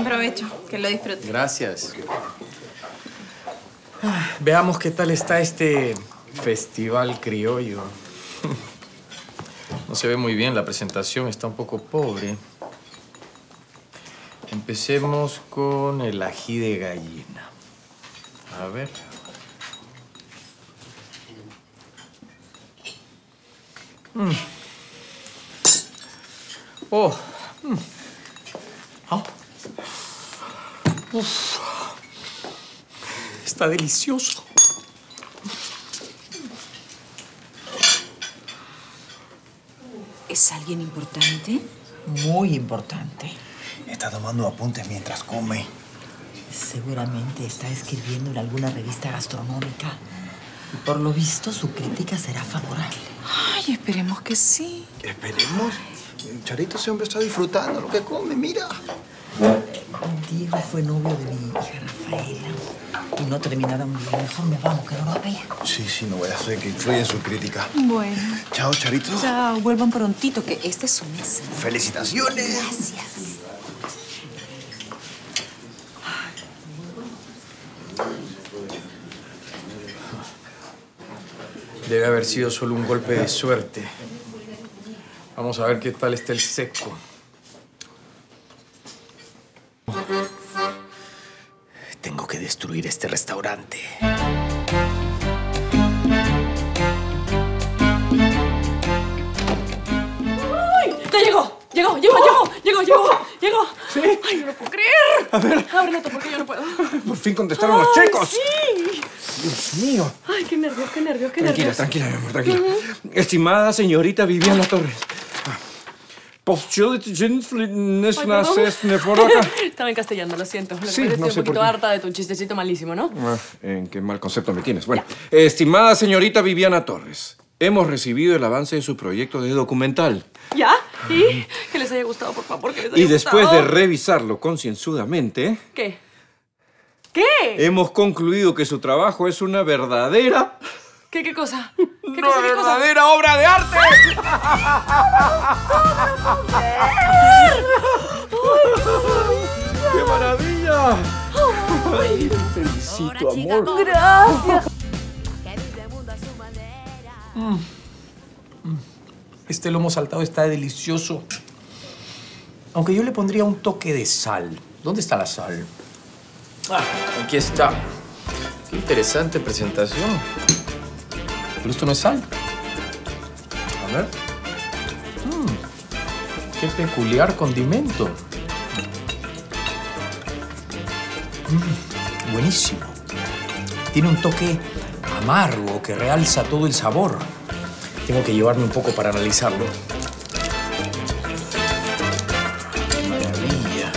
provecho. Que lo disfrute. Gracias. Veamos qué tal está este festival criollo. No se ve muy bien la presentación, está un poco pobre. Empecemos con el ají de gallina. A ver. Oh. Oh. Uf. Está delicioso. ¿Es alguien importante? Muy importante. Está tomando apuntes mientras come. Seguramente está escribiendo en alguna revista gastronómica. Y por lo visto, su crítica será favorable. Ay, esperemos que sí. Esperemos. Charito, ese hombre está disfrutando lo que come, mira. Diego fue novio de mi hija Rafaela. Y no terminaron bien. Mejor me vamos, que no lo vea. Sí, no voy a hacer que influya en su crítica. Bueno. Chao, Charito. Chao, vuelvan prontito, que esta es su mesa. ¡Felicitaciones! Gracias. Debe haber sido solo un golpe de suerte. Vamos a ver qué tal está el seco. Tengo que destruir este restaurante. ¡Ay! ¡Ya llegó! ¡Llegó! ¿Sí? ¡Ay, no lo puedo creer! A ver. Ábrelo tú, porque yo no puedo. Por fin contestaron los chicos. ¡Sí! Dios mío. Ay, qué nervios, qué nervios, qué Tranquila, nervios. tranquila, mi amor, tranquila. Estimada señorita Viviana Torres. Estaba en castellano, lo siento. Lo que Sí, pasa es que no estoy sé un por poquito qué. harta de tu chistecito malísimo, ¿no? ¿En qué mal concepto me tienes? Bueno, estimada señorita Viviana Torres, hemos recibido el avance de su proyecto de documental. ¿Ya? ¿Y? Que les haya gustado, por favor, que les haya Y después gustado. de revisarlo concienzudamente, ¿Qué? ¿Qué? hemos concluido que su trabajo es una verdadera... ¿Qué cosa? ¿Qué ¡Una cosa? ¿Qué cosa? verdadera obra de arte! ¡Qué maravilla! Ay, te felicito, amor. Gracias. Este lomo saltado está delicioso. Aunque yo le pondría un toque de sal. ¿Dónde está la sal? Ah, aquí está. Qué interesante presentación. Pero esto no es sal. A ver. Qué peculiar condimento. Buenísimo. Tiene un toque amargo que realza todo el sabor. Tengo que llevarme un poco para analizarlo. ¡Qué maravilla!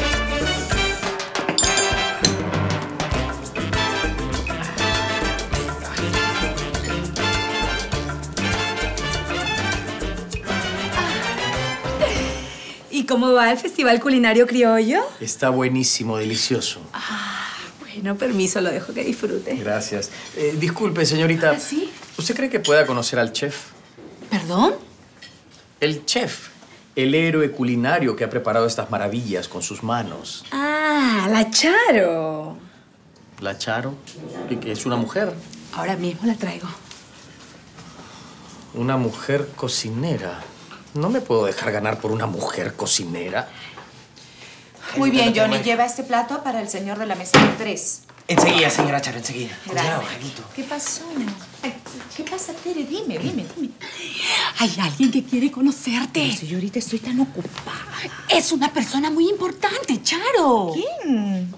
¿Y cómo va el Festival Culinario Criollo? Está buenísimo, delicioso. Bueno, permiso, lo dejo que disfrute. Gracias. Disculpe, señorita. ¿Ah, sí? ¿Usted cree que pueda conocer al chef? ¿Perdón? El chef. El héroe culinario que ha preparado estas maravillas con sus manos. Ah, la Charo. La Charo, que es una mujer. Ahora mismo la traigo. Una mujer cocinera. No me puedo dejar ganar por una mujer cocinera. Muy bien, Johnny. Lleva este plato para el señor de la mesa 3. Enseguida, señora Charo, enseguida. Gracias. Ya, Jaimito. ¿Qué pasó? Ay, ¿qué pasa, Tere? Dime. Hay alguien que quiere conocerte. Pero si yo ahorita estoy tan ocupada. Es una persona muy importante, Charo. ¿Quién?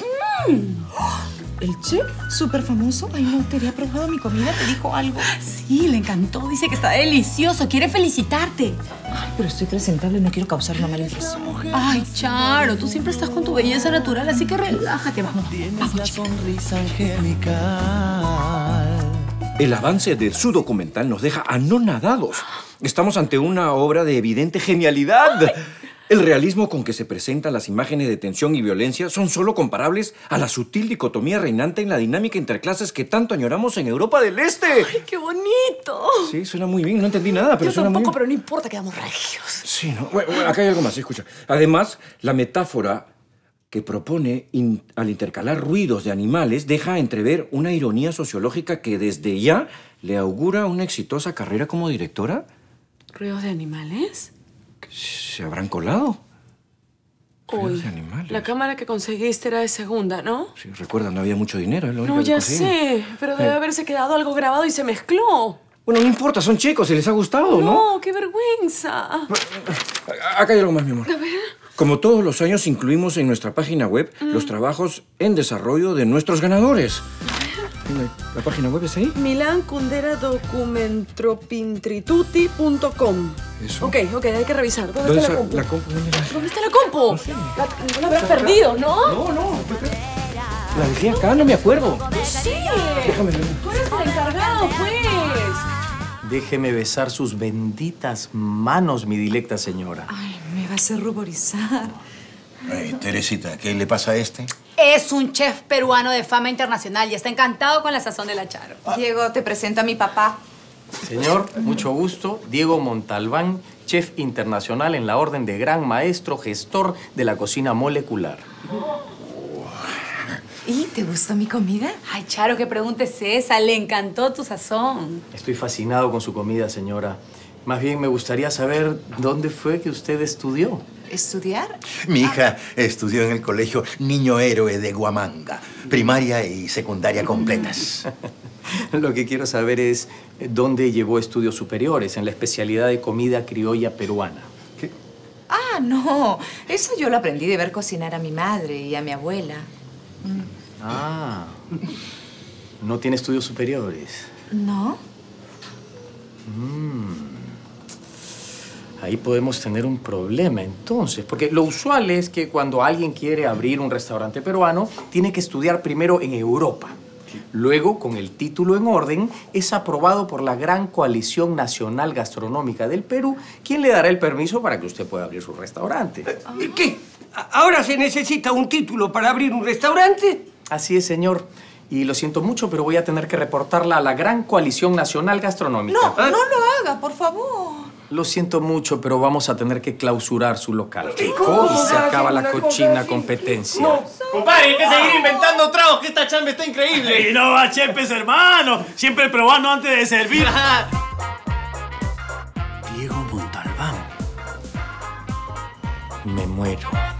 ¿El chef? ¿Súper famoso? Ay, no, Tere, ¿ha probado mi comida? ¿Te dijo algo? Sí, le encantó. Dice que está delicioso. Quiere felicitarte. Ay, pero estoy presentable, no quiero causar una mala impresión. Ay, Charo, tú siempre estás con tu belleza natural, así que relájate. Vamos. Tienes la sonrisa angelical. El avance de su documental nos deja anonadados. Estamos ante una obra de evidente genialidad. El realismo con que se presentan las imágenes de tensión y violencia son solo comparables a la sutil dicotomía reinante en la dinámica interclases que tanto añoramos en Europa del Este. ¡Ay, qué bonito! Sí, suena muy bien. No entendí nada, pero Yo suena muy tampoco, bien. pero no importa, quedamos regios. Sí, ¿no? Bueno, acá hay algo más, escucha. Además, la metáfora que propone, al intercalar ruidos de animales, deja entrever una ironía sociológica que desde ya le augura una exitosa carrera como directora. ¿Ruidos de animales? ¿Se habrán colado? Ruidos Uy, de animales. la cámara que conseguiste era de segunda, ¿no? Sí, recuerda, no había mucho dinero. Es lo único No, que ya conseguí. sé, pero debe haberse quedado algo grabado y se mezcló. Bueno, no importa, son chicos, se les ha gustado, ¿no? No, qué vergüenza. Acá hay algo más, mi amor. A ver. Como todos los años, incluimos en nuestra página web los trabajos en desarrollo de nuestros ganadores. ¿La página web es ahí? milancunderadocumentropintrituti.com. Eso. Ok, hay que revisar. ¿Dónde está la compu? La compu? ¿Dónde está la compu? No la habrás perdido, ¿no? No. La dejé acá, no me acuerdo. Sí. Déjame ver. Tú eres el encargado, pues. Déjeme besar sus benditas manos, mi dilecta señora. Ay, me va a hacer ruborizar. Ay, Teresita, ¿qué le pasa a este? Es un chef peruano de fama internacional y está encantado con la sazón de la Charo. Diego, te presento a mi papá. Señor, mucho gusto. Diego Montalbán, chef internacional en la orden de gran maestro, gestor de la cocina molecular. ¿Y te gustó mi comida? Ay, Charo, que preguntes esa. Le encantó tu sazón. Estoy fascinado con su comida, señora. Más bien me gustaría saber dónde fue que usted estudió. ¿Estudiar? Mi hija estudió en el colegio Niño Héroe de Huamanga. Primaria y secundaria completas. Lo que quiero saber es dónde llevó estudios superiores en la especialidad de comida criolla peruana. ¿Qué? Ah, no. Eso yo lo aprendí de ver cocinar a mi madre y a mi abuela. Ah, no tiene estudios superiores. ¿No? Ahí podemos tener un problema entonces, porque lo usual es que cuando alguien quiere abrir un restaurante peruano, tiene que estudiar primero en Europa. Luego, con el título en orden, es aprobado por la Gran Coalición Nacional Gastronómica del Perú, quien le dará el permiso para que usted pueda abrir su restaurante. ¿Qué? ¿Ahora se necesita un título para abrir un restaurante? Así es, señor. Y lo siento mucho, pero voy a tener que reportarla a la Gran Coalición Nacional Gastronómica. No, no lo haga, por favor. Lo siento mucho, pero vamos a tener que clausurar su local. ¿Cómo Y se va a acaba hacer la una cosa cochina así? competencia. No. Compadre, hay que seguir inventando tragos, que esta chamba está increíble. Y no va, chepes, hermano. Siempre probando antes de servir. Diego Montalbán. Me muero.